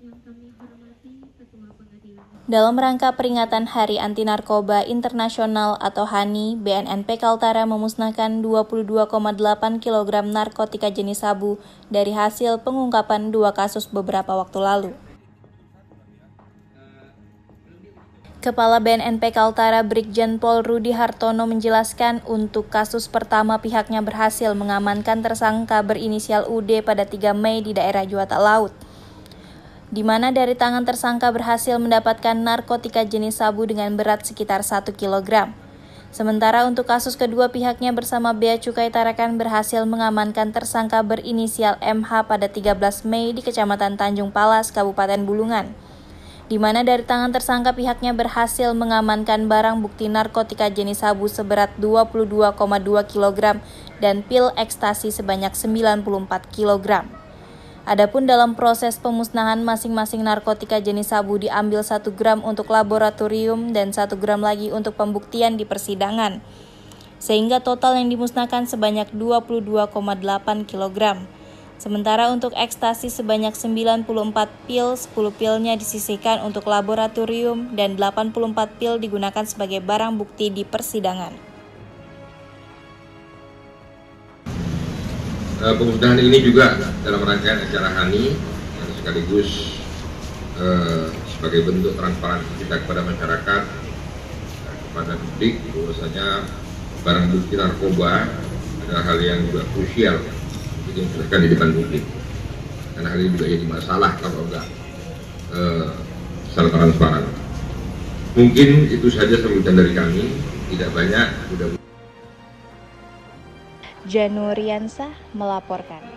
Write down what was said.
Dalam rangka peringatan Hari Anti Narkoba Internasional atau HANI, BNNP Kaltara memusnahkan 22,8 kg narkotika jenis sabu dari hasil pengungkapan 2 kasus beberapa waktu lalu. Kepala BNNP Kaltara Brigjen Pol Rudi Hartono menjelaskan untuk kasus pertama pihaknya berhasil mengamankan tersangka berinisial UD pada 3 Mei di daerah Juwata Laut, di mana dari tangan tersangka berhasil mendapatkan narkotika jenis sabu dengan berat sekitar 1 kg. Sementara untuk kasus kedua pihaknya bersama Bea Cukai Tarakan berhasil mengamankan tersangka berinisial MH pada 13 Mei di Kecamatan Tanjung Palas, Kabupaten Bulungan, di mana dari tangan tersangka pihaknya berhasil mengamankan barang bukti narkotika jenis sabu seberat 22,2 kg dan pil ekstasi sebanyak 94 kg. Adapun dalam proses pemusnahan masing-masing narkotika jenis sabu diambil 1 gram untuk laboratorium dan 1 gram lagi untuk pembuktian di persidangan, sehingga total yang dimusnahkan sebanyak 22,8 kg. Sementara untuk ekstasi sebanyak 94 pil, 10 pilnya disisihkan untuk laboratorium dan 84 pil digunakan sebagai barang bukti di persidangan. Pemusnahan ini juga dalam rangkaian acara HANI yang sekaligus sebagai bentuk transparansi kita kepada masyarakat, kepada publik, bahwasanya barang bukti narkoba adalah hal yang juga krusial dijelaskan di depan publik, karena hal ini juga jadi masalah kalau enggak secara transparan. Mungkin itu saja sambutan dari kami, tidak banyak. Januriansah melaporkan.